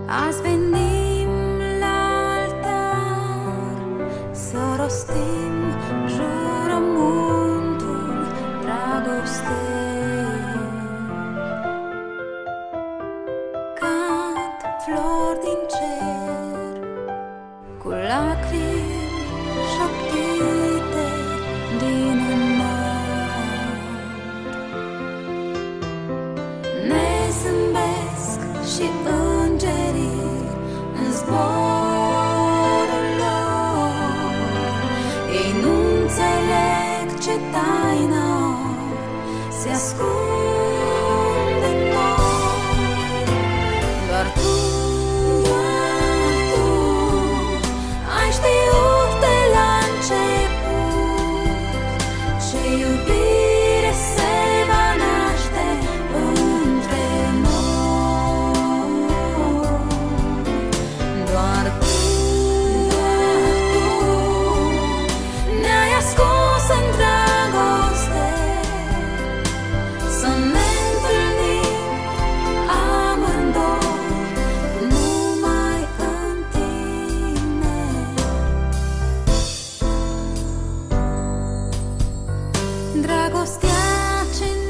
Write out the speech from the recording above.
Azi venim la altar să rostim jurământul dragostei. Cad flori din cer cu lacrimi șoptite din înalt. Ne zâmbesc și îngerii în zborul lor. Ei nu înțeleg ce taină se ascunde în noi. Doar tu ai știut de la început ce iubire se va naște între noi. Doar tu ne-ai ascuns în dragoste, să ne întâlnim amândoi numai în tine. Dragostea ce